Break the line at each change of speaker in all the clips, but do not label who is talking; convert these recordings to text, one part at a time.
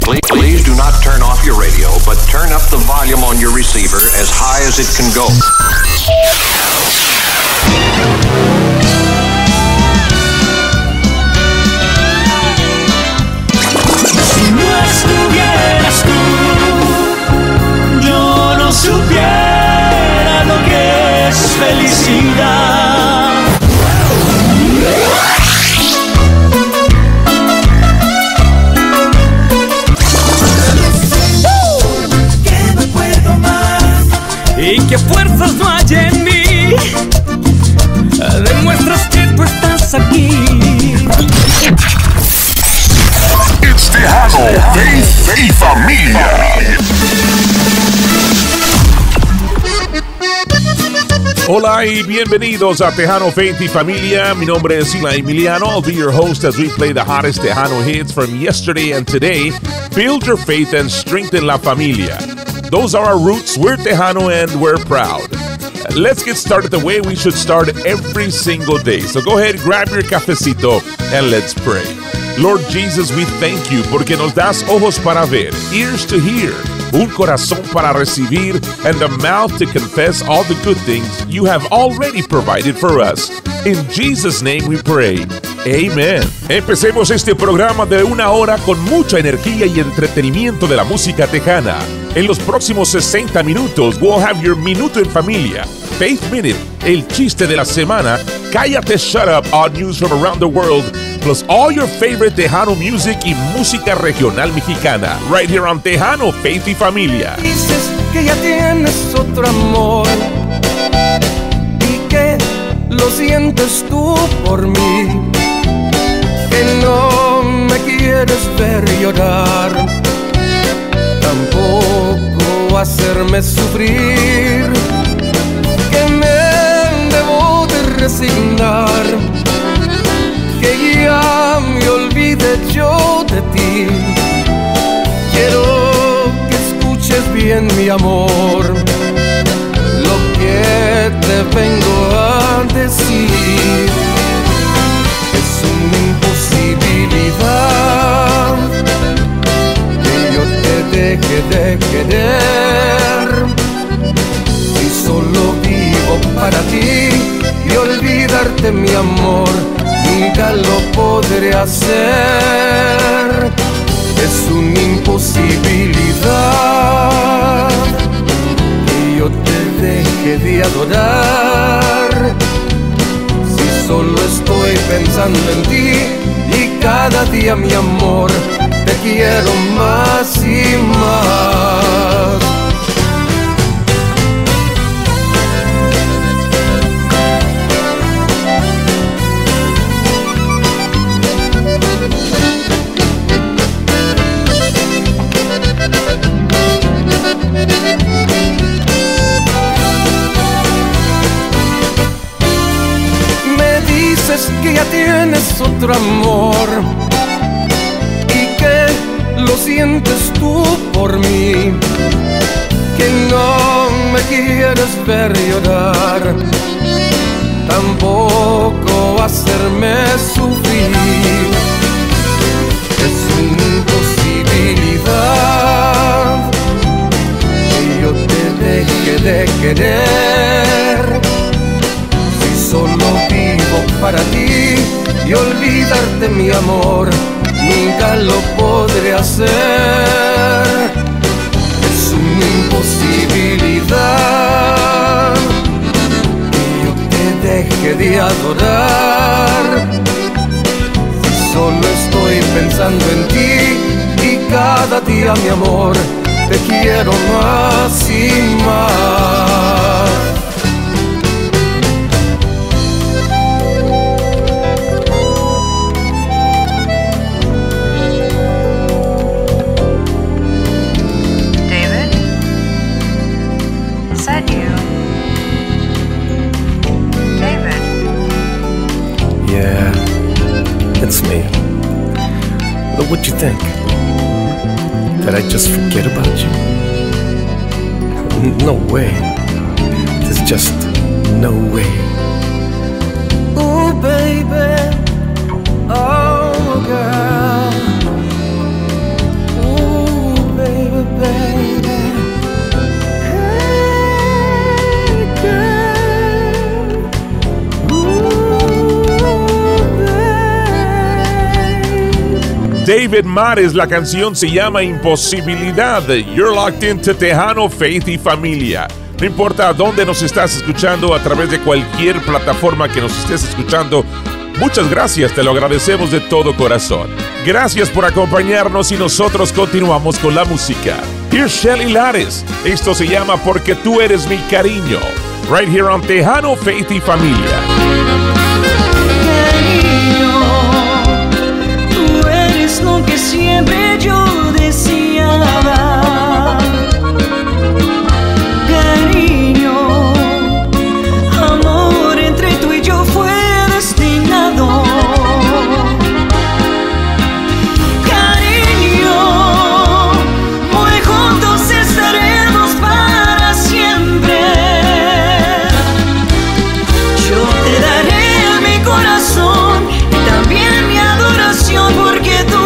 Please do not turn off your radio, but turn up the volume on your receiver as high as it can go.
Si no estuvieras tú, yo no supiera lo que es felicidad. Que no puedo más y que fuerzas no hay en mí. Demuestras que tú estás aquí.
It's Tejano, Fe y Familia.
Hola y bienvenidos a Tejano, Fe y Familia. Mi nombre es Sila Emiliano. I'll be your host as we play the hottest Tejano hits from yesterday and today. Build your faith and strengthen la familia. Those are our roots. We're Tejano and we're proud. Let's get started the way we should start every single day. So go ahead, grab your cafecito and let's pray. Lord Jesus, we thank you porque nos das ojos para ver, ears to hear, un corazón para recibir, and a mouth to confess all the good things you have already provided for us. In Jesus' name we pray. Amen. Empecemos este programa de una hora con mucha energía y entretenimiento de la música tejana. En los próximos 60 minutos, we'll have your Minuto En Familia, Faith Minute, el chiste de la semana, Callate Shut Up, odd news from around the world, plus all your favorite Tejano music y música regional mexicana, right here on Tejano, Faith y Familia.
Dices que ya tienes otro amor y que lo sientes tú por mí, que no me quieres ver llorar, tampoco hacerme sufrir, que me debo de resignar, que ya me olvide yo de ti. Quiero que escuches bien, mi amor, lo que te vengo a decir. Es una imposibilidad que yo te deje de querer, si solo vivo para ti y olvidarte, mi amor, nunca lo podré hacer. Es una imposibilidad que yo te deje de adorar, si solo estoy pensando en ti y cada día, mi amor, te quiero más y más. Que ya tienes otro amor y que lo sientes tú por mí, que no me quieres ver llorar, tampoco hacerme sufrir. Es una imposibilidad que yo te deje de querer, si solo vivo para ti y olvidarte, mi amor, nunca lo podré hacer. Es una imposibilidad que yo te deje de adorar, si solo estoy pensando en ti y cada día, mi amor, te quiero más y más.
It's me. But what you think? That I just forget about you? No way. There's just no way.
Ooh, baby. Oh, girl. Ooh.
David Mares. La canción se llama Imposibilidad. You're locked into Tejano, Faith y Familia. No importa dónde nos estás escuchando, a través de cualquier plataforma que nos estés escuchando, muchas gracias, te lo agradecemos de todo corazón. Gracias por acompañarnos y nosotros continuamos con la música. Here's Shelly Lares. Esto se llama Porque tú eres mi cariño. Right here on Tejano, Faith y Familia.
Lo que siempre yo deseaba, cariño, amor entre tú y yo fue destinado, cariño, muy juntos estaremos para siempre. Yo te daré mi corazón y también mi adoración, porque tú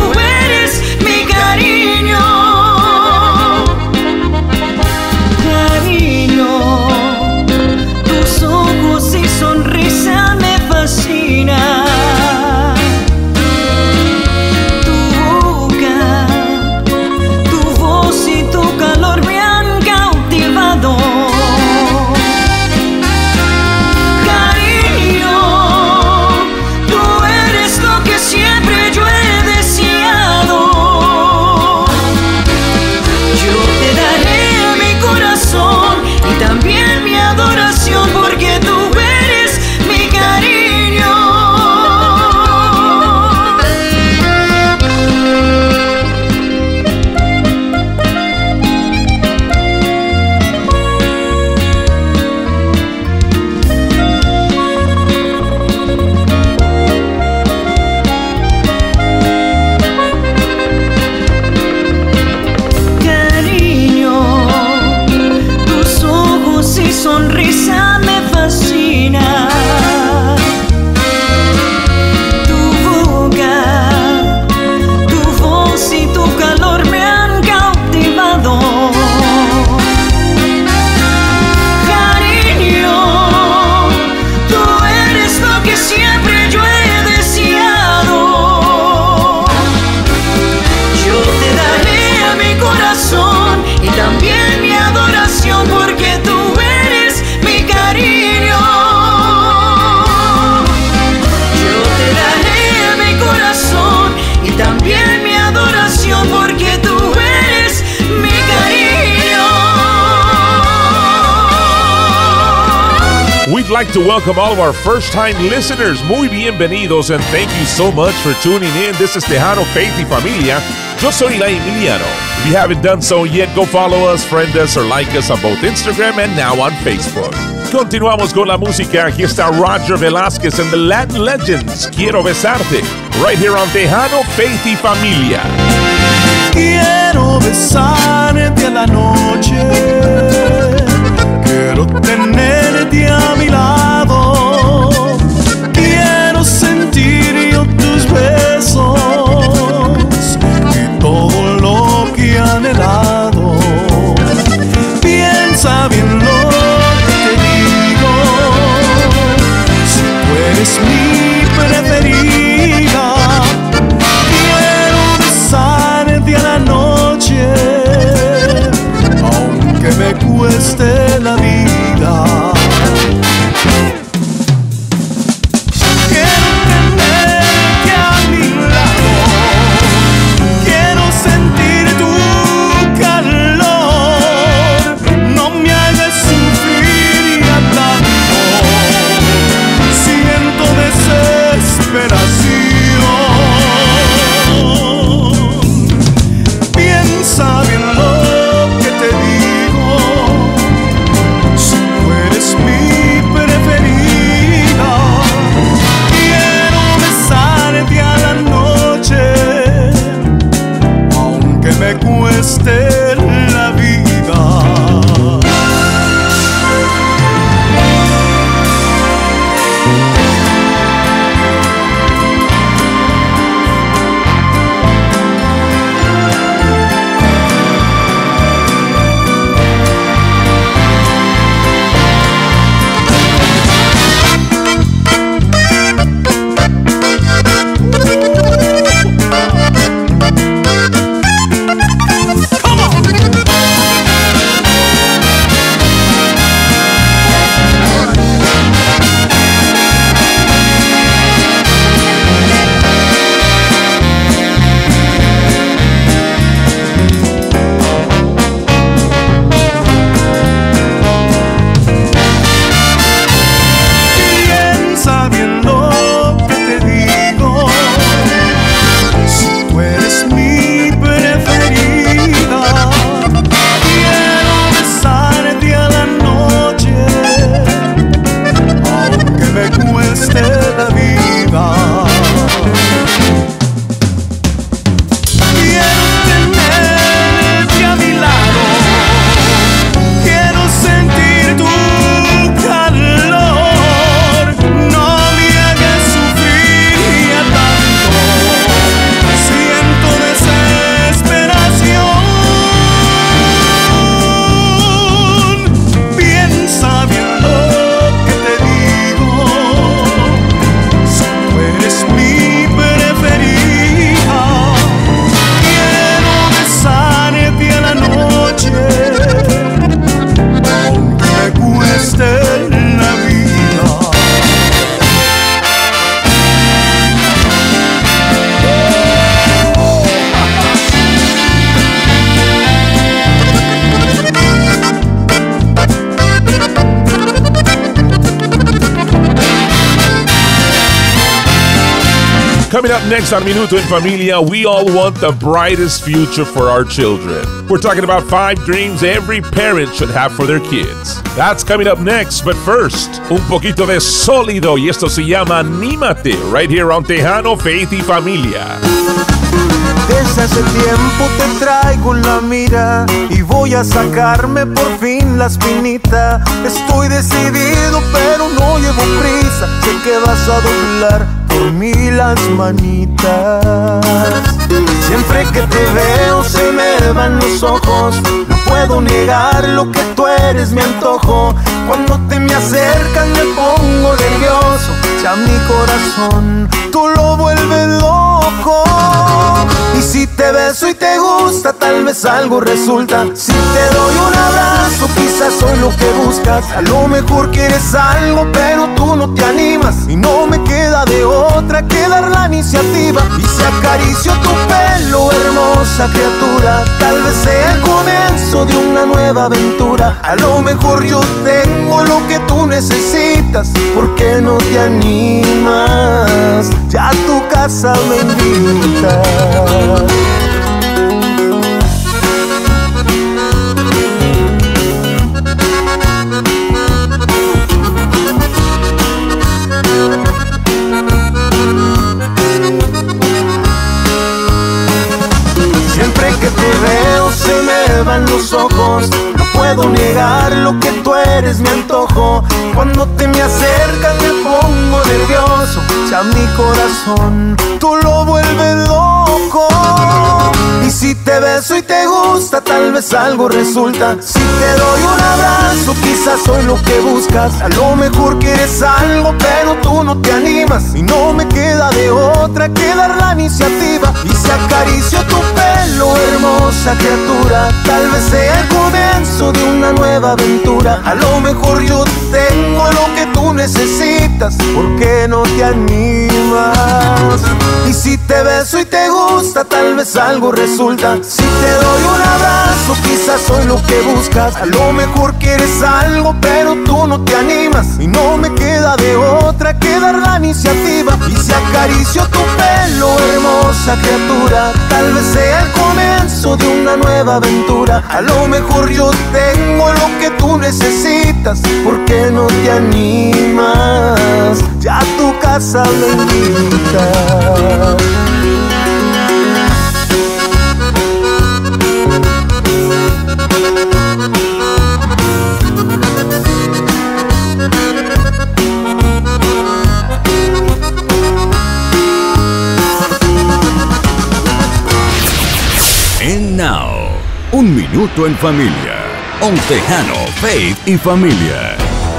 like to welcome all of our first-time listeners. Muy bienvenidos and thank you so much for tuning in. This is Tejano, Faith y Familia. Yo soy la Emiliano. If you haven't done so yet, go follow us, friend us, or like us on both Instagram and now on Facebook. Continuamos con la música. Aquí está Roger Velázquez and the Latin Legends. Quiero besarte. Right here on Tejano, Faith y Familia.
Quiero besarte a la noche. Quiero tenerte a mi lado, quiero sentir yo tus besos y todo lo que he anhelado. Piensa bien lo que te digo, si tú eres mi preferida. Quiero besarte a la noche, aunque me cueste la vida. Quiero tenerte a mi lado, quiero sentir tu calor, no me hagas sufrir ya tanto, siento desesperación. Piensa bien lo que te digo, mi preferida. Quiero besarte a la noche, aunque me cueste la vida.
Coming up next on Minuto En Familia, we all want the brightest future for our children. We're talking about 5 dreams every parent should have for their kids. That's coming up next, but first, un poquito de sólido, y esto se llama Anímate, right here on Tejano, Faith y Familia.
Desde hace tiempo te traigo en la mira y voy a sacarme por fin la espinita. Estoy decidido pero no llevo prisa, sé que vas a doblar por mí las manitas. Siempre que te veo se me van los ojos, no puedo negar lo que tú eres mi antojo. Cuando te me acercas me pongo nervioso, ya mi corazón tú lo vuelves loco. Y si te beso y te gusta, tal vez algo resulta. Si te doy un abrazo, quizás soy lo que buscas. A lo mejor quieres algo, pero tú no te animas. Y no me queda de otra que dar la iniciativa. Y si acaricio tu pelo, hermosa criatura, tal vez sea el comienzo de una nueva aventura. A lo mejor yo tengo lo que tú necesitas. ¿Por qué no te animas? Ya a tu casa me invitas. Siempre que te veo se me van los ojos, no puedo negar lo que tú eres mi antojo. Cuando te me acercas me pongo nervioso, ya mi corazón tú lo vuelves loco. Y si te beso y te gusta, tal vez algo resulta. Si te doy un abrazo, quizás soy lo que buscas. A lo mejor quieres algo, pero tú no te animas. Y no me queda de otra que dar la iniciativa. Y si acaricio tu pelo, hermosa criatura, tal vez sea el comienzo de una nueva aventura. A lo mejor yo tengo lo que tú necesitas. ¿Por qué no te animas? Y si te beso y te gusta, tal vez algo resulta. Si te doy un abrazo, quizás soy lo que buscas. A lo mejor quieres algo, pero tú no te animas. Y no me queda de otra que dar la iniciativa. Y si acaricio tu pelo, hermosa criatura, tal vez sea el comienzo de una nueva aventura. A lo mejor yo tengo lo que tú necesitas. ¿Por qué no te animas? Ya a tu casa me invitas.
And now, un minuto en familia. On Tejano, Faith y Familia.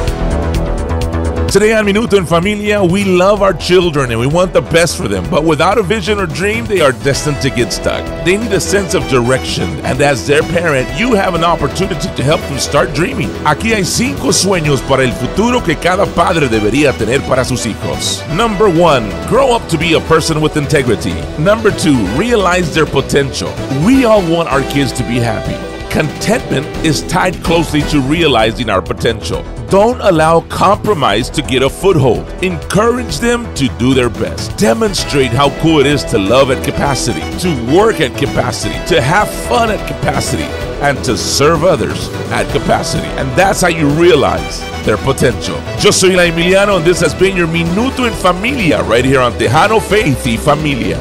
Today on Minuto En Familia, we love our children and we want the best for them, but without a vision or dream, they are destined to get stuck. They need a sense of direction, and as their parent, you have an opportunity to help them start dreaming. Aquí hay 5 sueños para el futuro que cada padre debería tener para sus hijos. Number 1, grow up to be a person with integrity. Number 2, realize their potential. We all want our kids to be happy. Contentment is tied closely to realizing our potential. Don't allow compromise to get a foothold. Encourage them to do their best. Demonstrate how cool it is to love at capacity, to work at capacity, to have fun at capacity, and to serve others at capacity. And that's how you realize their potential. Yo soy La Emiliano, and this has been your Minuto En Familia right here on Tejano, Faith y Familia.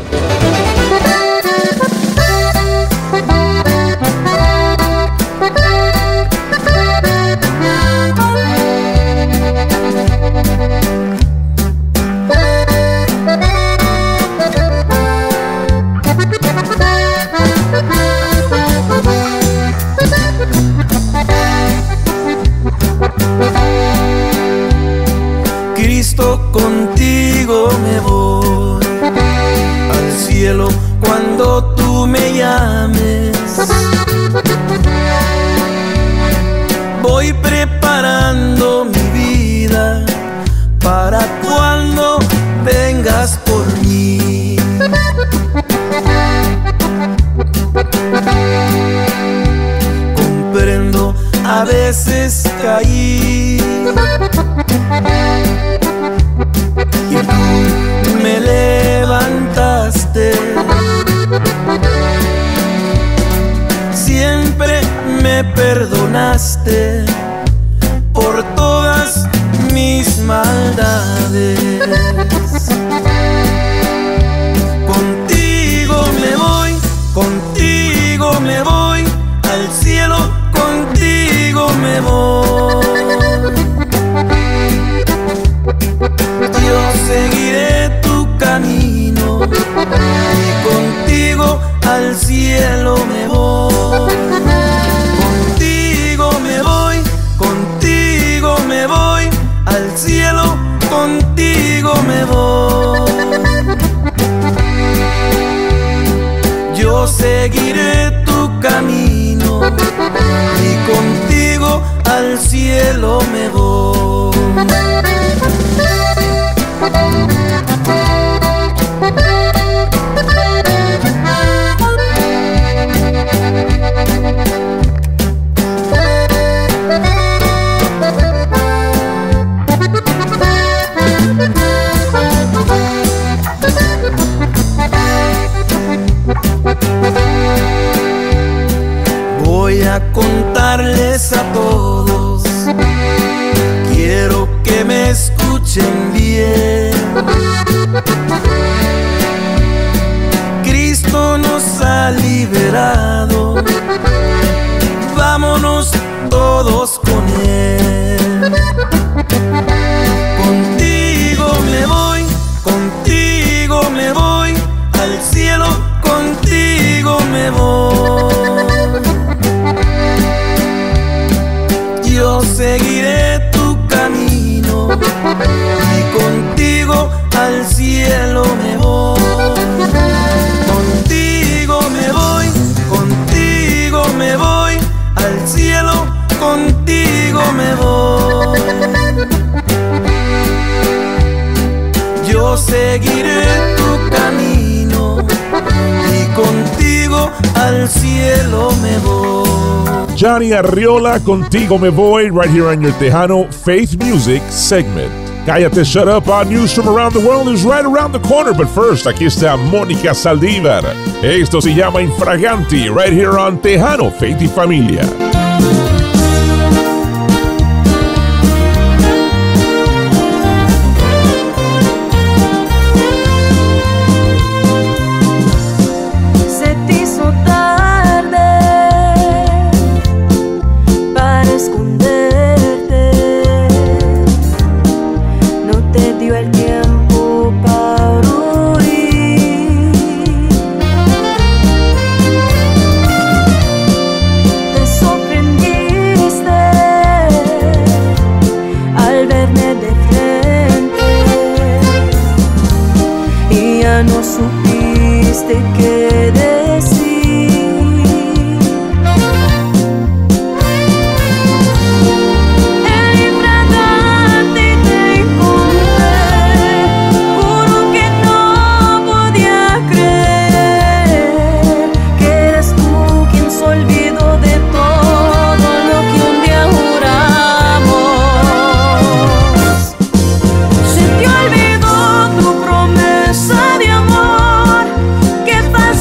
Contigo me voy al cielo cuando tú me llames. Voy preparando mi vida para cuando vengas por mí. Comprendo, a veces caí y tú me levantas.
me perdonaste por todas mis maldades. Contigo me voy al cielo, contigo me voy. Yo seguiré tu camino y contigo al cielo me voy. Contigo me voy al cielo, contigo me voy. Yo seguiré tu camino y contigo al cielo me voy. Voy a contarles a todos, quiero que me escuchen bien. Cristo nos ha liberado, vámonos todos con Él. Contigo me voy al cielo, contigo me voy. Yo seguiré tu camino y contigo al cielo me voy. Contigo me voy al cielo, contigo me voy. Yo seguiré tu camino y contigo al cielo me voy.
Johnny Arriola, Contigo Me Voy, right here on your Tejano Faith Music segment. Callate Shut Up, our news from around the world is right around the corner. But first, aquí está Mónica Saldívar. Esto se llama Infraganti, right here on Tejano Faith y Familia.
No supiste qué decir. El infragante te encontré, juro que no podía creer que eres tú quien se olvidó de todo lo que un día juramos. Se te olvidó tu promesa de amor que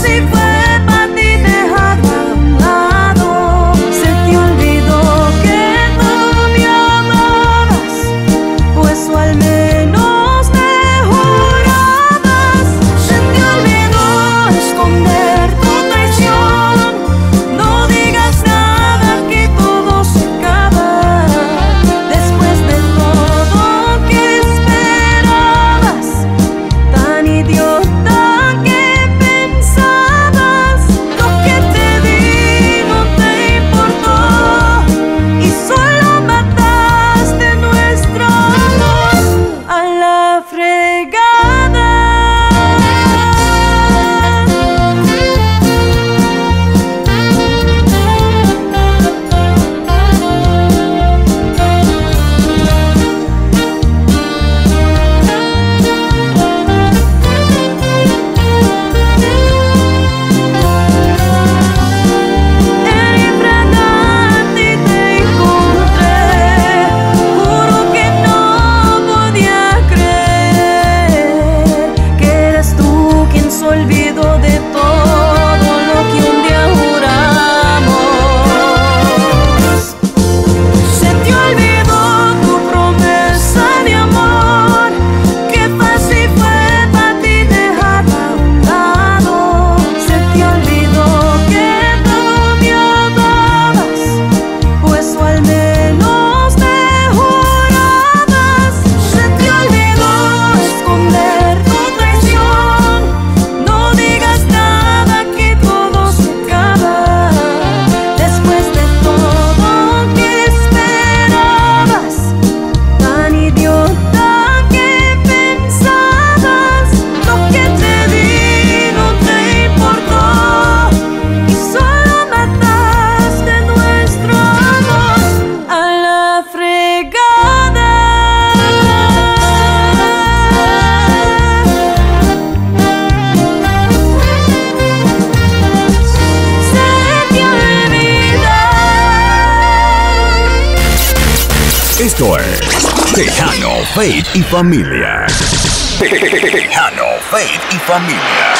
Esto es Tejano, Faith y Familia. Tejano, Faith y Familia.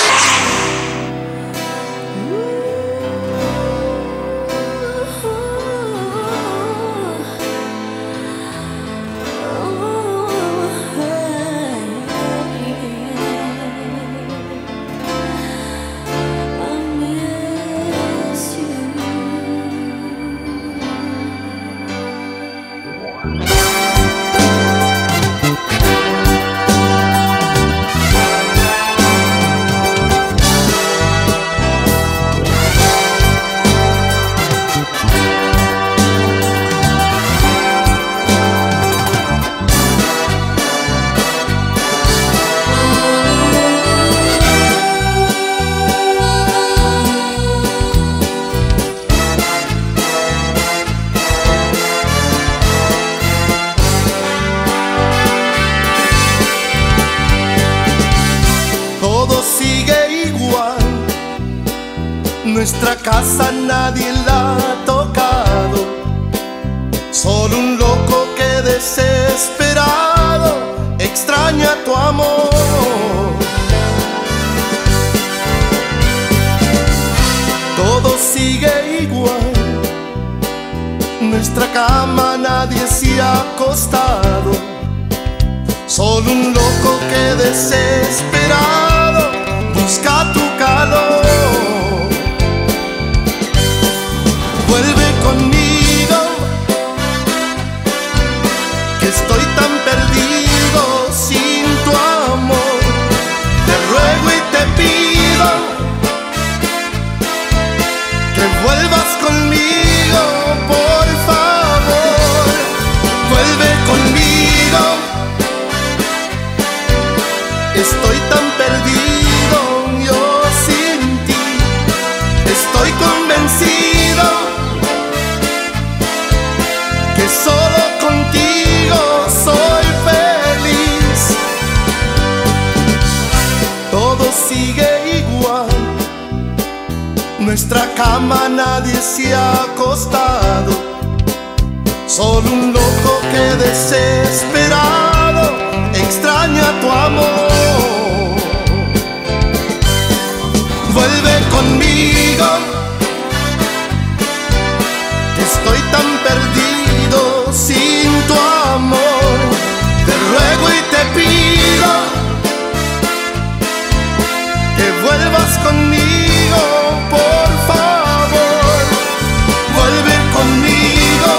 Nuestra casa nadie la ha tocado, solo un loco que desesperado extraña tu amor. Todo sigue igual, nuestra cama nadie se ha acostado, solo un loco que desesperado busca tu calor. Vuelve conmigo, que estoy tan perdido sin tu amor. Te ruego y te pido que vuelvas conmigo, por favor. Vuelve conmigo, estoy tan perdido yo sin ti. Estoy convencido que solo contigo soy feliz. Todo sigue igual, nuestra cama nadie se ha acostado, solo un loco que desesperado extraña tu amor. Vuelve conmigo, que estoy tan perdido sin tu amor. Te ruego y te pido que vuelvas conmigo, por favor. Vuelve conmigo,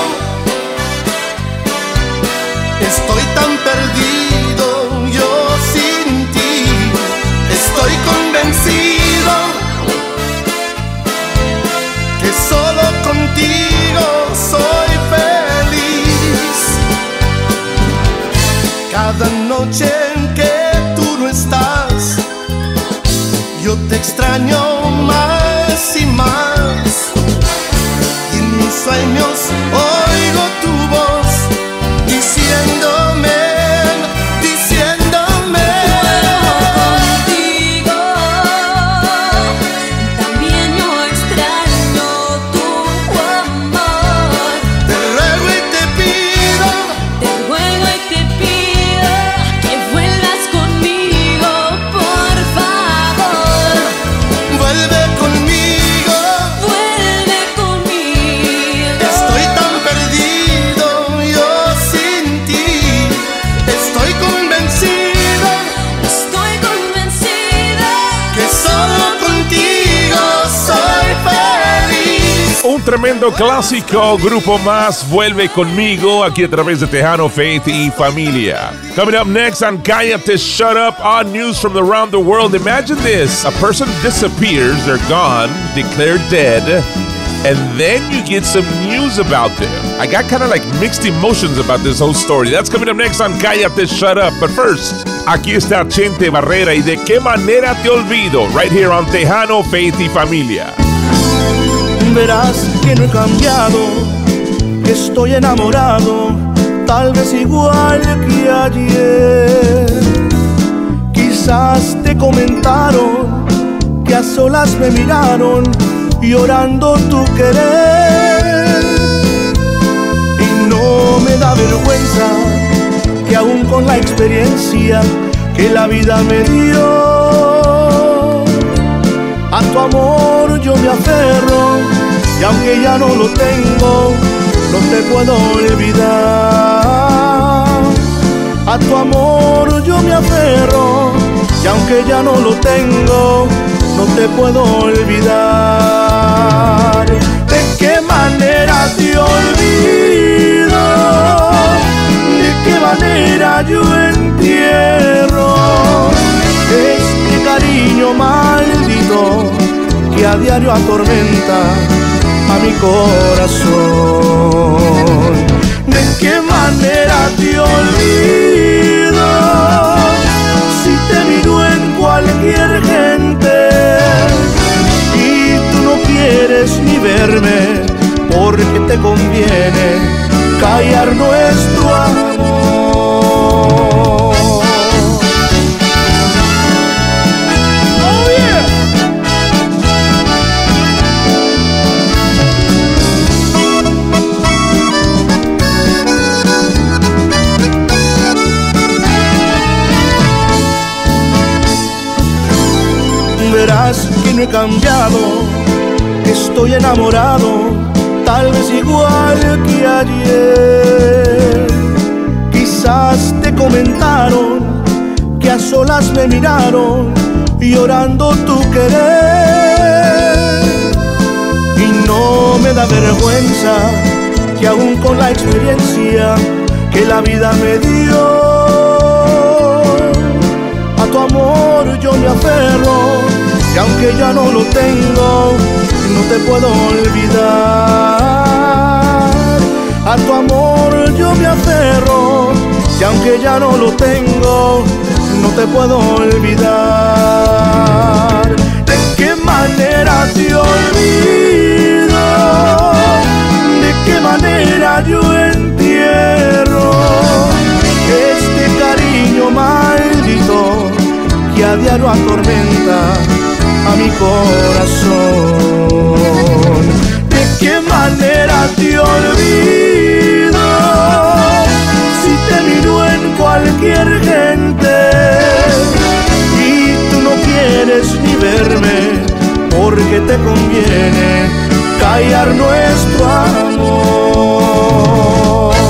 estoy tan perdido yo sin ti. Estoy convencido que solo contigo soy feliz. Cada noche en que tú no estás, yo te extraño más y más. Y en mis sueños oigo tu voz diciéndome,
Contigo, también yo extraño tu amor.
te ruego y te pido
Que vuelvas conmigo, por favor.
vuelve conmigo. Estoy tan perdido yo sin ti. Estoy convencido que solo contigo soy feliz.
Un tremendo clásico, grupo más, vuelve conmigo aquí a través de Tejano, Faith y Familia. Coming up next on Callate Shut Up, odd news from around the world. Imagine this, a person disappears, they're gone, declared dead, and then you get some news about them. I got kind of like mixed emotions about this whole story. That's coming up next on Callate Shut Up. But first, aquí está Chente Barrera y De Qué Manera Te Olvido, right here on Tejano, Faith y Familia.
Verás que no he cambiado, que estoy enamorado, tal vez igual que ayer. Quizás te comentaron que a solas me miraron llorando tu querer. Y no me da vergüenza que aún con la experiencia que la vida me dio, a tu amor yo me aferro, y aunque ya no lo tengo, no te puedo olvidar. A tu amor yo me aferro, y aunque ya no lo tengo, no te puedo olvidar. ¿De qué manera te olvido? ¿De qué manera yo entierro este cariño maldito que a diario atormenta a mi corazón? ¿De qué manera te olvido si te miro en cualquier gente y tú no quieres ni verme porque te conviene callar nuestro amor? Oh yeah. Verás que no he cambiado, que estoy enamorado, tal vez igual que ayer. Quizás te comentaron que a solas me miraron llorando tu querer. Y no me da vergüenza que aún con la experiencia que la vida me dio, a tu amor yo me aferro, y aunque ya no lo tengo, no te puedo olvidar. A tu amor yo me aferro, y aunque ya no lo tengo, no te puedo olvidar. ¿De qué manera te olvido? ¿De qué manera yo entierro este cariño maldito que a diario atormenta a mi corazón? ¿De qué manera te olvido si te miro en cualquier gente y tú no quieres ni verme porque te conviene callar nuestro amor?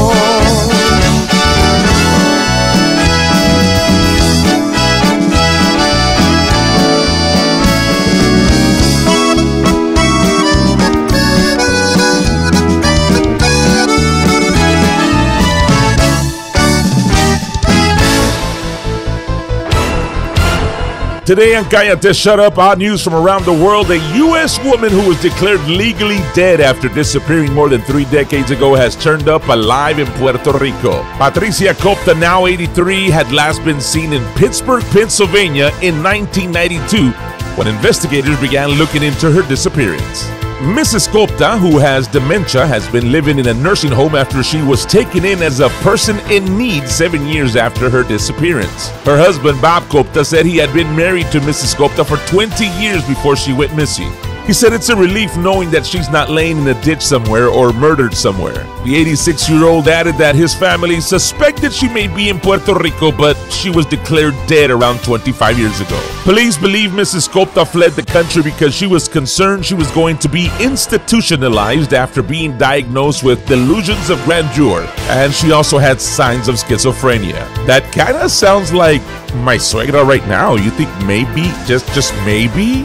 Today on Callate Shut Up, odd news from around the world. A U.S. woman who was declared legally dead after disappearing more than 3 decades ago has turned up alive in Puerto Rico. Patricia Copta, now 83, had last been seen in Pittsburgh, Pennsylvania in 1992 when investigators began looking into her disappearance. Mrs. Copta, who has dementia, has been living in a nursing home after she was taken in as a person in need 7 years after her disappearance. Her husband, Bob Copta, said he had been married to Mrs. Copta for 20 years before she went missing. He said it's a relief knowing that she's not laying in a ditch somewhere or murdered somewhere. The 86-year-old added that his family suspected she may be in Puerto Rico, but she was declared dead around 25 years ago. Police believe Mrs. Copta fled the country because she was concerned she was going to be institutionalized after being diagnosed with delusions of grandeur, and she also had signs of schizophrenia. That kind of sounds like my suegra right now. You think maybe, just maybe?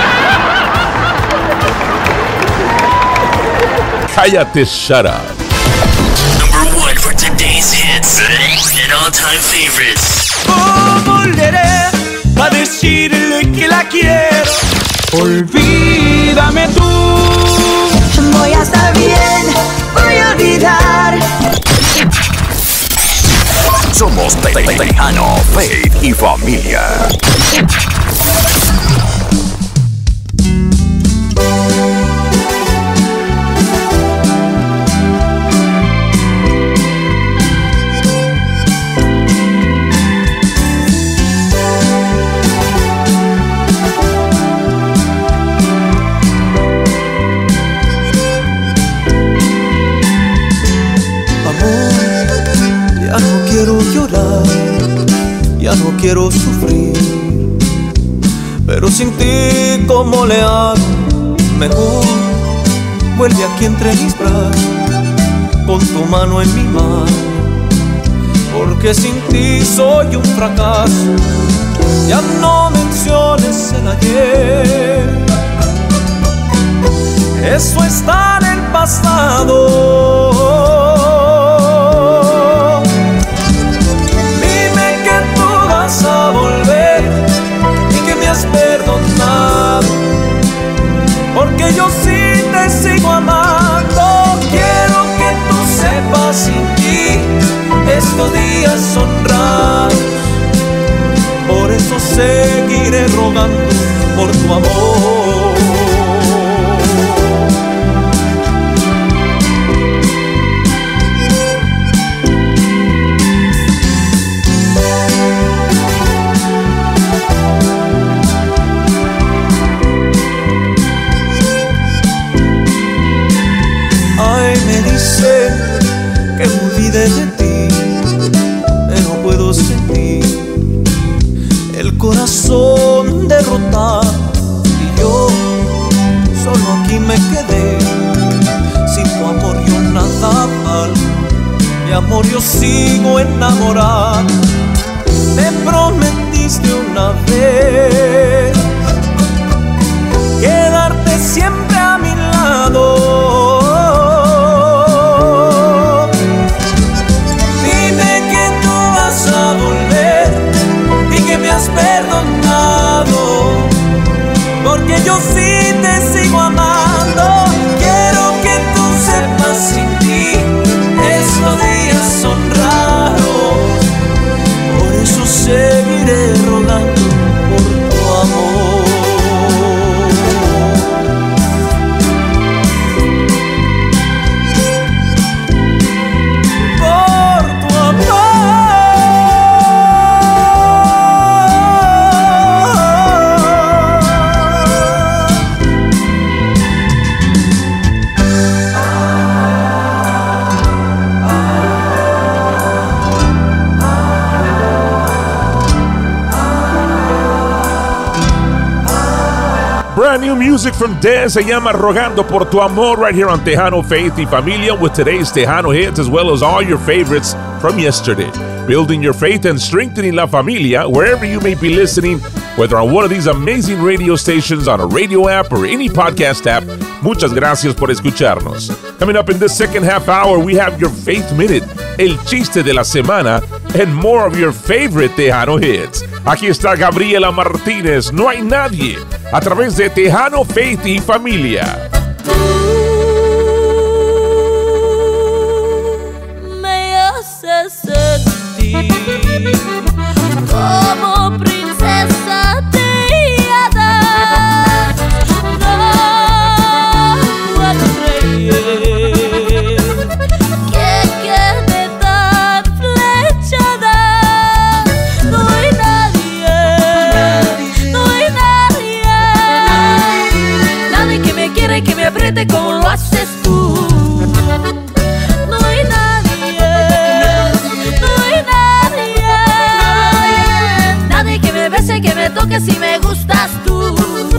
Callate Shut Up.
Number 1 for today's hits and all-time favorites.
Volveré a decirle que la quiero. Olvídame tú. Voy a estar bien, voy a olvidar.
Somos Tejano, Faith y Familia.
quiero llorar, ya no quiero sufrir, pero sin ti, ¿cómo le hago? Mejor vuelve aquí entre mis brazos, pon tu mano en mi mano, porque sin ti soy un fracaso. Ya no menciones el ayer, eso está en el pasado. Dime que tú vas a volver y que me has perdonado, porque yo sí te sigo amando. Quiero que tú sepas, sin ti estos días son raros, por eso seguiré rogando por tu amor. Ay, me dicen que me olvide de ti, pero puedo sentir el corazón derrotado y yo solo aquí me quedé. Sin tu amor yo nada valgo, mi amor yo sigo enamorado. Me prometiste una vez quedarte siempre a mi lado. Dime que tú vas a volver y que me has perdonado, porque yo sí te sigo amando. Quiero que tú sepas, sin ti estos días son raros, por eso seguiré rogando por tu amor.
Brand new music from Dez, se llama Rogando por tu amor, right here on Tejano Faith y Familia, with today's Tejano hits as well as all your favorites from yesterday. Building your faith and strengthening la familia wherever you may be listening, whether on one of these amazing radio stations, on a radio app, or any podcast app. Muchas gracias por escucharnos. Coming up in this second half hour, we have your Faith Minute, el chiste de la semana, and more of your favorite Tejano hits. Aquí está Gabriela Martínez, No hay nadie, a través de Tejano Faith y Familia.
Me haces sentir como princesa Tejana. No puedo creer que quede tan flechada. No hay nadie, no hay nadie, nadie que me quiera y que me apriete como lo haces tú. No hay nadie, no hay nadie, nadie que me bese, que me toque si me gustas tú.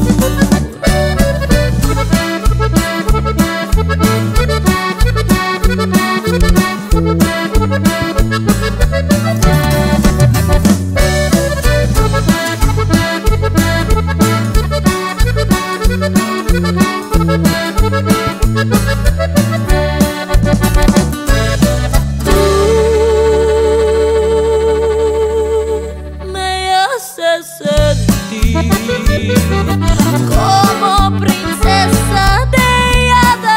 Me haces sentir como princesa Tejana.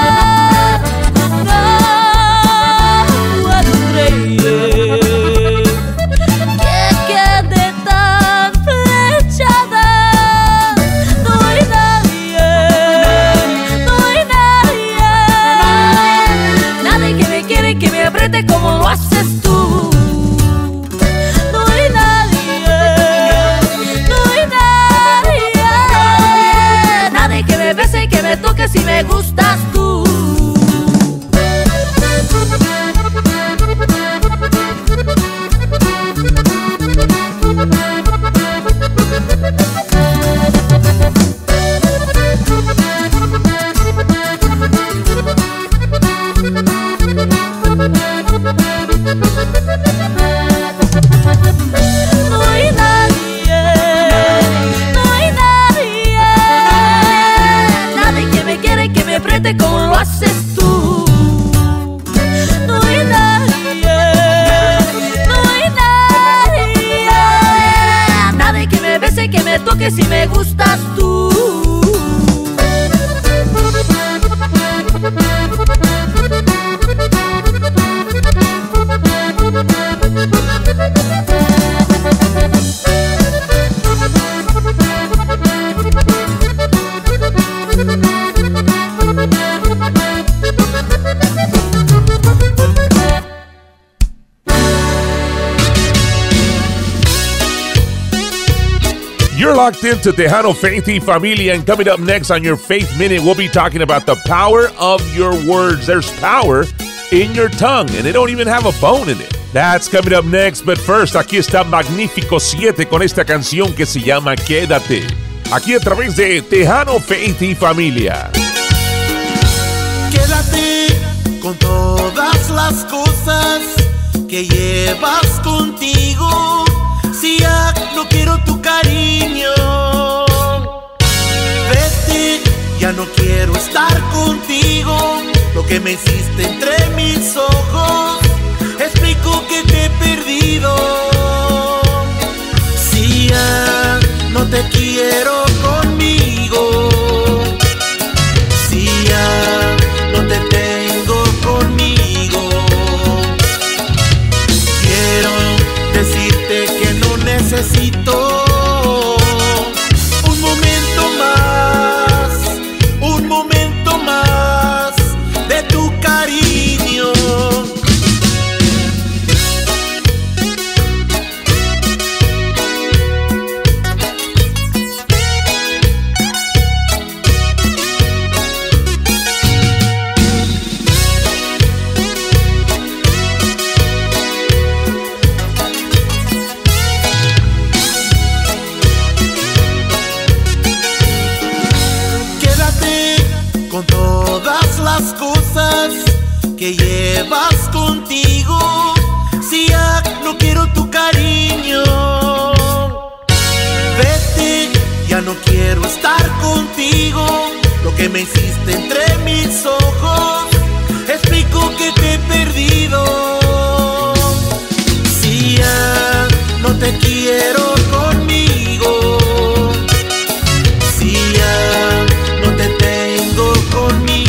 No puedo creer que quede tan flechada. No hay nadie, no hay nadie, nadie que me quiera y que me apriete como lo haces tú. No hay nadie, no hay nadie, nadie que me bese y que me toque si me gustas tú. apriete como lo haces tú. No hay nadie, no hay nadie, nadie que me bese, que me toque si me gustas tú.
You're locked into Tejano, Faith y Familia, and coming up next on your Faith Minute, we'll be talking about the power of your words. There's power in your tongue, and they don't even have a bone in it. That's coming up next, but first, aquí está Magnífico 7 con esta canción que se llama Quédate. Aquí a través de Tejano, Faith y Familia.
Quédate con todas las cosas que llevas contigo. Si ya no quiero tu cariño, vete, ya no quiero estar contigo. Lo que me hiciste entre mis ojos, explico que te he perdido. Si ya no te quiero conmigo, si ya no te tengo conmigo, quiero decirte que no necesito un momento más de tu cariño. Que llevas contigo, si ya no quiero tu cariño, vete, ya no quiero estar contigo. Lo que me hiciste entre mis ojos, explico que te he perdido. Si ya no te quiero conmigo, si ya no te tengo conmigo,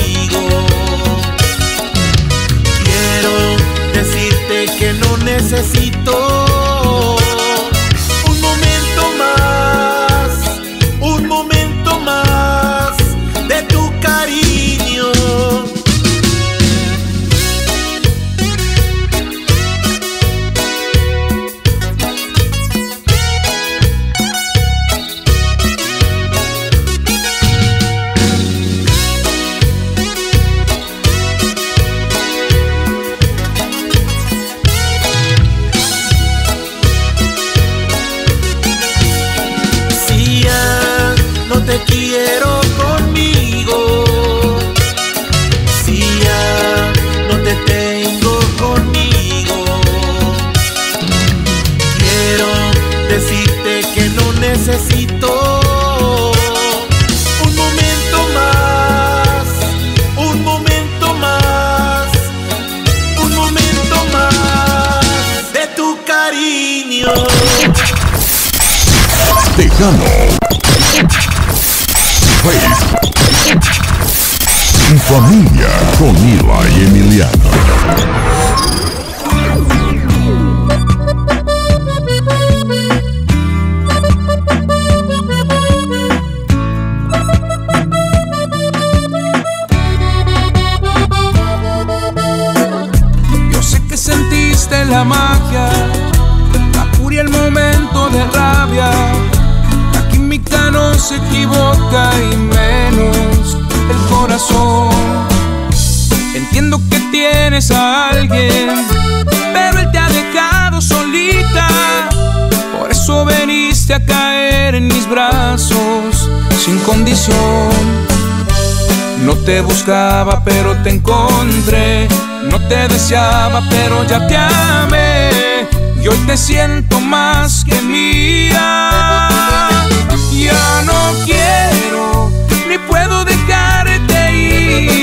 que no necesito un momento más de tu cariño. Te quiero conmigo, si ya no te tengo conmigo, quiero decirte que no necesito un momento más de tu cariño.
Tejano, Faith y Familia con Ila y Emiliano.
Yo sé que sentiste la magia, la furia, el momento de rabia. La química no se equivoca y menos el corazón. Entiendo que tienes a alguien, pero él te ha dejado solita. Por eso veniste a caer en mis brazos sin condición. No te buscaba pero te encontré, no te deseaba pero ya te amé. Y hoy te siento más que mía. Ya no quiero ni puedo dejarte ir.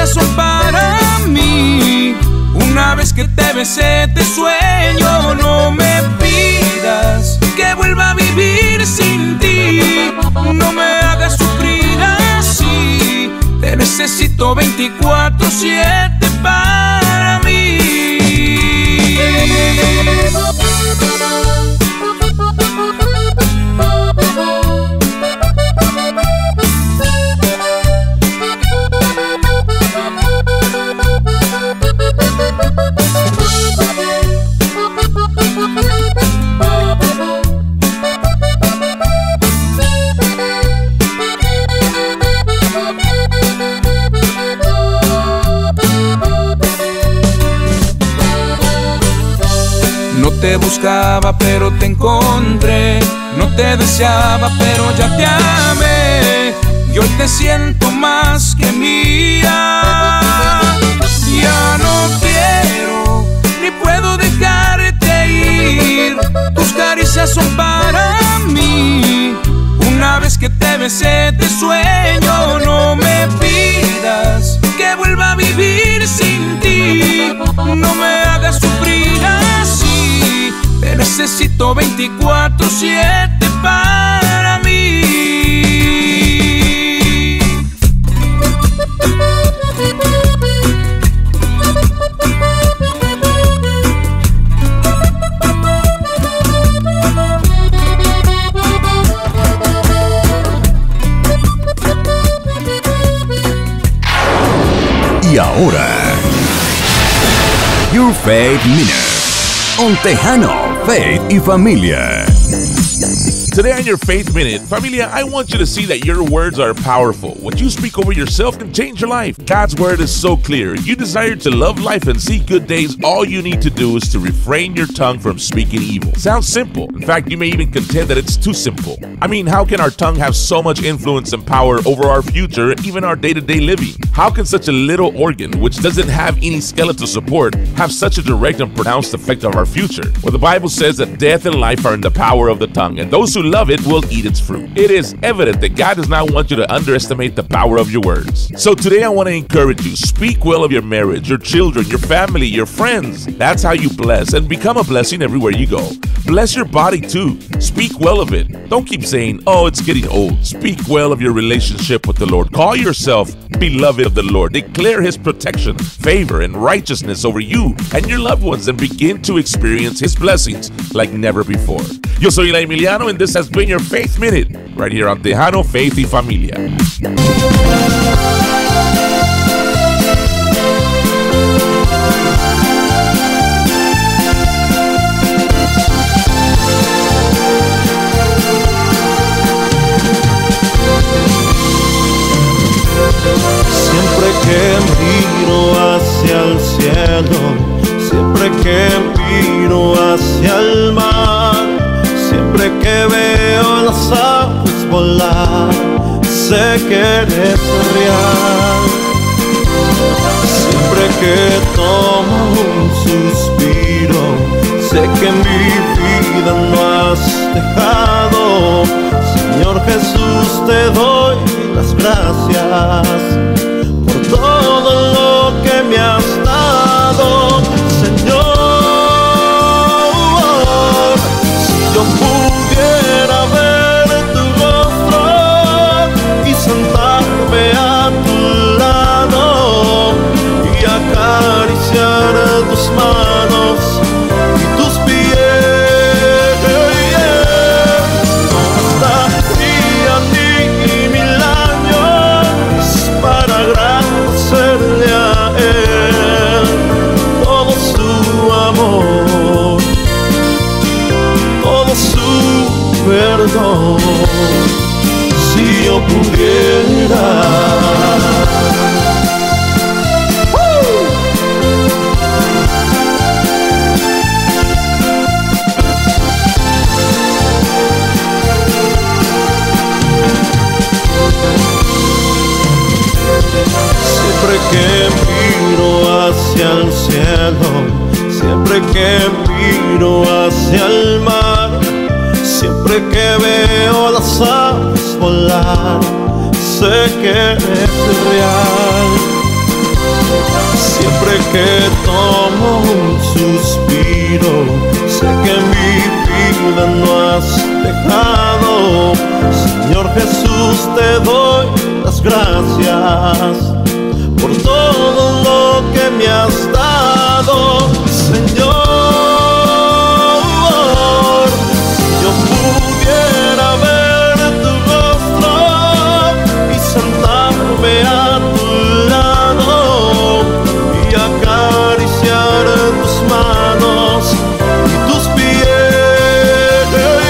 caricias son para mí. Una vez que te besé te sueño. No me pidas que vuelva a vivir sin ti. No me hagas sufrir así. Te necesito 24/7 para mí. No te buscaba pero te encontré, no te deseaba pero ya te amé, y hoy te siento más que mía. Ya no quiero ni puedo dejarte ir, tus caricias son para mí. Una vez que te besé te sueño. No me pidas que vuelva a vivir sin ti. No me hagas sufrir así. Te necesito 24/7 para mí.
Y ahora, Your Faith Minute on Tejano, Faith y Familia.
Today on your Faith Minute, Familia, I want you to see that your words are powerful. What you speak over yourself can change your life. God's word is so clear. You desire to love life and see good days. All you need to do is to refrain your tongue from speaking evil. Sounds simple. In fact, you may even contend that it's too simple. I mean, how can our tongue have so much influence and power over our future, even our day-to-day living? How can such a little organ, which doesn't have any skeletal support, have such a direct and pronounced effect on our future? Well, the Bible says that death and life are in the power of the tongue, and those who love it will eat its fruit. It is evident that God does not want you to underestimate the power of your words. So today I want to encourage you, speak well of your marriage, your children, your family, your friends. That's how you bless and become a blessing everywhere you go. Bless your body too. Speak well of it. Don't keep saying, oh, it's getting old. Speak well of your relationship with the Lord. Call yourself beloved of the Lord. Declare His protection, favor, and righteousness over you and your loved ones, and begin to experience His blessings like never before. Yo soy Eli Emiliano, and this has been your Faith Minute, right here on Tejano, Faith y Familia.
Siempre que miro hacia el cielo, siempre que miro hacia el mar, siempre que veo las aves volar, sé que eres real. Siempre que tomo un suspiro, sé que mi vida no has dejado. Señor Jesús, te doy las gracias por todo lo que me has dado, Señor. Si yo pudiera ver tu rostro y sentarme a tu lado y acariciar tus manos y tus pies, no bastaría ni 1000 años para agradecerle a Él todo su amor, todo su perdón. Si yo pudiera. Siempre que miro hacia el cielo, siempre que miro hacia el mar, siempre que veo las aves volar, sé que eres real. suspiro. Sé que mi vida no has dejado. Señor Jesús, te doy las gracias por todo lo que me has dado, Señor. Si yo pudiera ver tu rostro y sentarme a tu lado y acariciar tus manos y tus pies,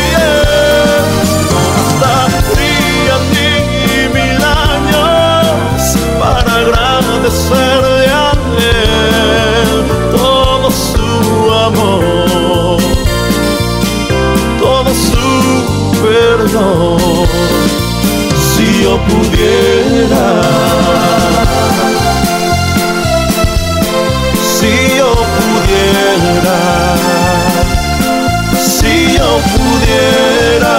bastaría ni 1000 años para agradecerle a Él todo su amor, todo su perdón. Si yo pudiera, si yo pudiera, si yo pudiera.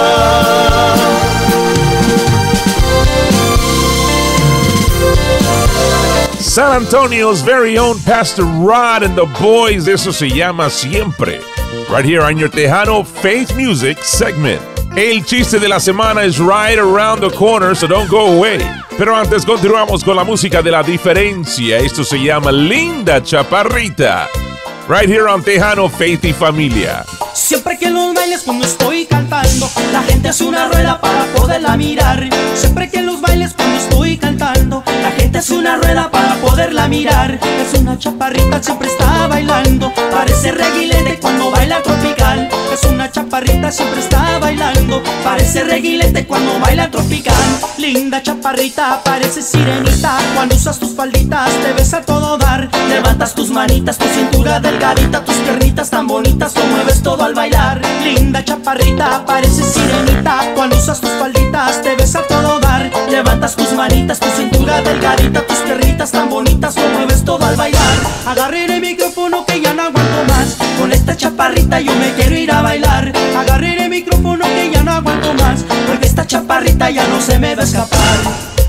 San Antonio's very own Pastor Rod and the boys. Eso se llama Siempre. Right here on your Tejano Faith Music segment. El chiste de la semana is right around the corner, so don't go away. Pero antes continuamos con la música de la diferencia. Esto se llama Linda Chaparrita. Right here on Tejano Faith y Familia.
Siempre que en los bailes cuando estoy cantando, la gente hace una rueda para poderla mirar. Siempre que en los bailes cuando estoy cantando, la gente hace una rueda para poderla mirar. Es una chaparrita, siempre está bailando, parece reguilete cuando baila tropical. Es una chaparrita, siempre está bailando, parece reguilete cuando baila tropical. Linda chaparrita, parece sirenita, cuando usas tus falditas te ves a todo dar. Levantas tus manitas, tu cintura delgadita, tus piernitas tan bonitas, lo mueves todo al bailar. Linda chaparrita, pareces sirenita, cuando usas tus falditas te ves a todo dar. Levantas tus manitas, tu cintura delgadita, tus piernitas tan bonitas, lo mueves todo al bailar. Agarré el micrófono que ya no aguanto más, con esta chaparrita yo me quiero ir a bailar. Agarré el micrófono que ya no aguanto más, porque esta chaparrita ya no se me va a escapar.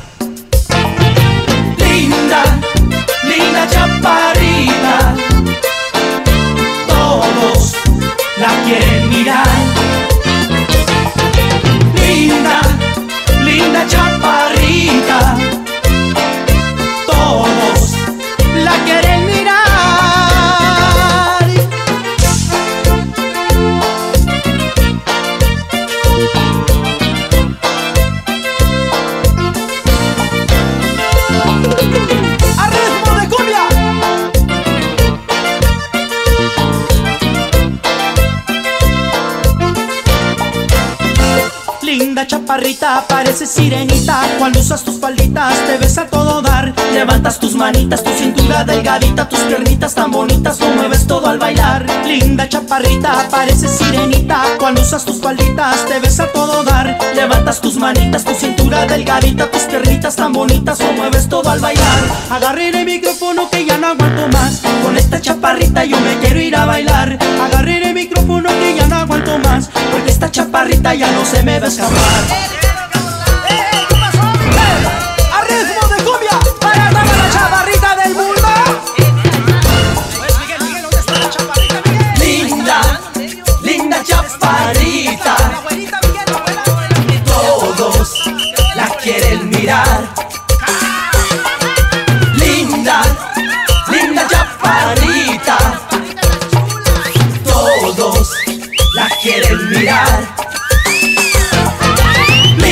Linda, linda chaparrita, todos la quieren mirar. Linda, linda chaparrita, todos la quieren mirar. ¡A ritmo de cumbia! Linda chaparrita, pareces sirenita, cuando usas tus falditas te ves a todo dar. Levantas tus manitas, tu cintura delgadita, tus piernitas tan bonitas, lo mueves todo al bailar. Linda chaparrita, pareces sirenita, cuando usas tus falditas te ves a todo dar. Levantas tus manitas, tu cintura delgadita, tus piernitas tan bonitas, lo mueves todo al bailar. Agarré el micrófono que ya no aguanto más, con esta chaparrita yo me quiero ir a bailar. Agarré el micrófono que ya no aguanto más, porque esta chaparrita ya no se me va a escapar. ¡A ritmo de cumbia! ¡Para toda la chaparrita del mundo! Linda, linda chaparrita, todos la quieren mirar. Linda, linda chaparrita, todos la quieren mirar.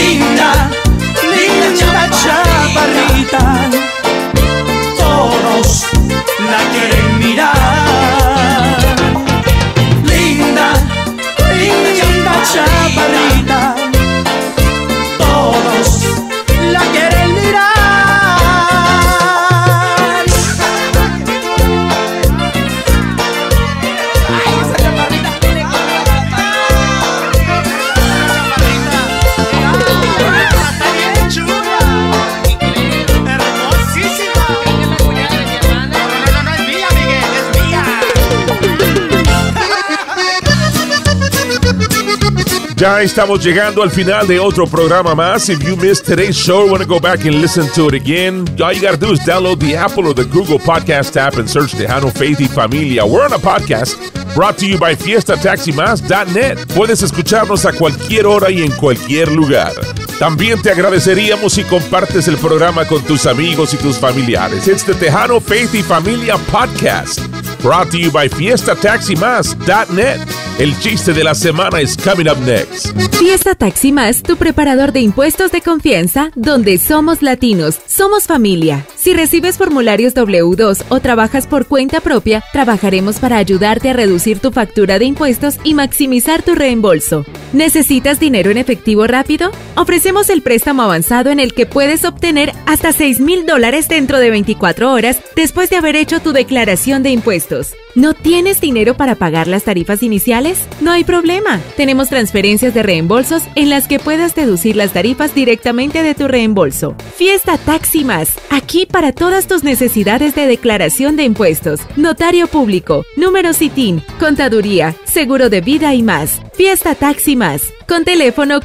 Ya estamos llegando al final de otro programa más. If you missed today's show, want to go back and listen to it again, all you got to do is download the Apple or the Google Podcast app and search Tejano, Faith y Familia. We're on a podcast brought to you by fiestataximas.net. Puedes escucharnos a cualquier hora y en cualquier lugar. También te agradeceríamos si compartes el programa con tus amigos y tus familiares. It's the Tejano, Faith y Familia podcast, brought to you by fiestataximas.net. El chiste de la semana is coming up next.
Fiesta Taxi Más, tu preparador de impuestos de confianza, donde somos latinos, somos familia. Si recibes formularios W2 o trabajas por cuenta propia, trabajaremos para ayudarte a reducir tu factura de impuestos y maximizar tu reembolso. ¿Necesitas dinero en efectivo rápido? Ofrecemos el préstamo avanzado en el que puedes obtener hasta $6,000 dentro de 24 horas después de haber hecho tu declaración de impuestos. ¿No tienes dinero para pagar las tarifas iniciales? No hay problema. Tenemos transferencias de reembolsos en las que puedas deducir las tarifas directamente de tu reembolso. Fiesta Taxi Más, aquí para todas tus necesidades de declaración de impuestos, notario público, número SITIN, contaduría, seguro de vida y más. Fiesta Taxi Más, con teléfono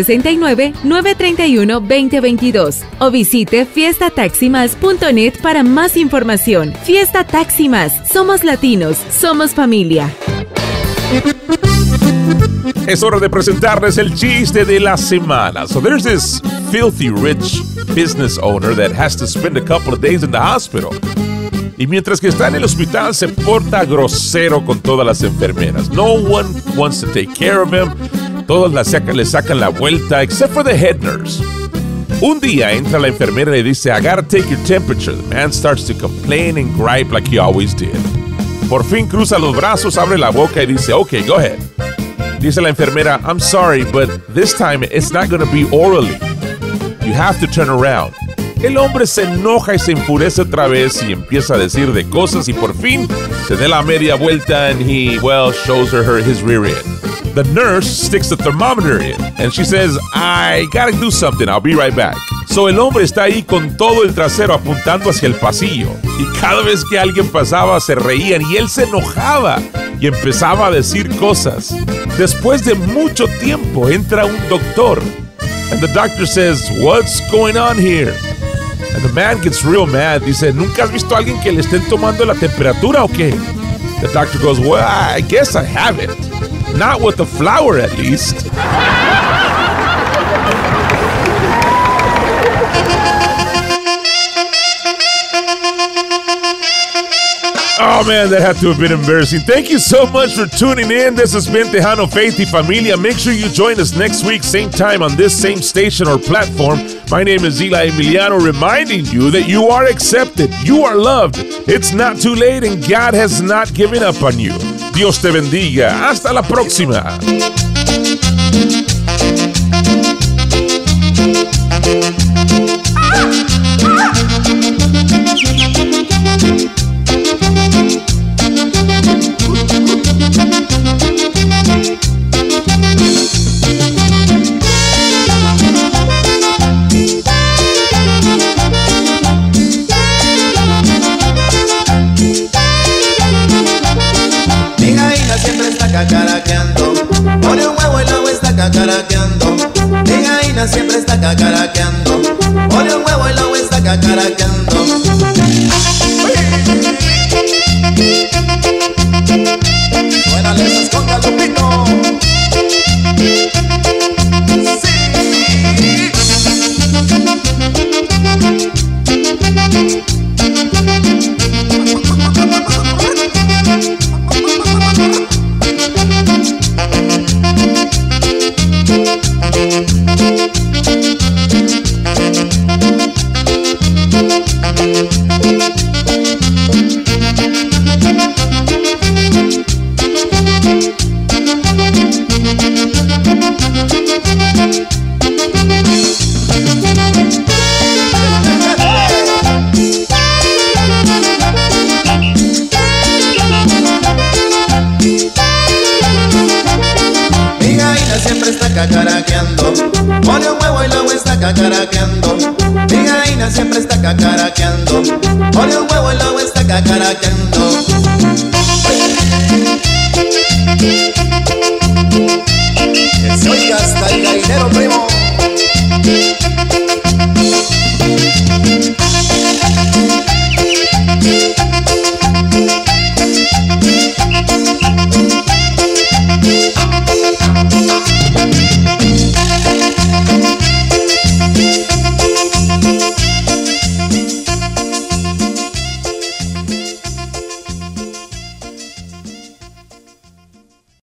469-931-2022 o visite fiestataximas.net para más información. Fiesta Taxi Más, somos latinos, somos familia.
Es hora de presentarles el chiste de la semana. So there's this filthy rich business owner that has to spend a couple of days in the hospital. Y mientras que está en el hospital se porta grosero con todas las enfermeras. No one wants to take care of him. Todos le sacan la vuelta, except for the head nurse. Un día entra la enfermera y le dice, I gotta take your temperature. The man starts to complain and gripe like he always did. Por fin cruza los brazos, abre la boca y dice, okay, go ahead. Dice la enfermera, I'm sorry, but this time it's not gonna be orally. You have to turn around. El hombre se enoja y se enfurece otra vez y empieza a decir de cosas y por fin se da la media vuelta and he, shows her his rear end. The nurse sticks the thermometer in and she says, I gotta do something, I'll be right back. So el hombre está ahí con todo el trasero apuntando hacia el pasillo y cada vez que alguien pasaba se reían y él se enojaba y empezaba a decir cosas. Después de mucho tiempo entra un doctor and the doctor says, what's going on here? And the man gets real mad. Dice, ¿nunca has visto a alguien que le estén tomando la temperatura o qué? The doctor goes, well, I guess I haven't. Not with the flour, at least. Oh man, that had to have been embarrassing. Thank you so much for tuning in. This has been Tejano, Faith y Familia. Make sure you join us next week, same time on this same station or platform. My name is Eli Emiliano, reminding you that you are accepted, you are loved. It's not too late and God has not given up on you. Dios te bendiga. Hasta la próxima.
Cacaraqueando, pone un huevo y luego está cacaraqueando. Mi gallina siempre está cacaraqueando, pone un huevo y luego está cacaraqueando. Suénale esas congas, Lupito. Cacaraqueando, pone un huevo y luego está cacaraqueando. Mi gallina siempre está cacaraqueando, pone un huevo y luego está cacaraqueando. Eso
Traiga dinero, primo.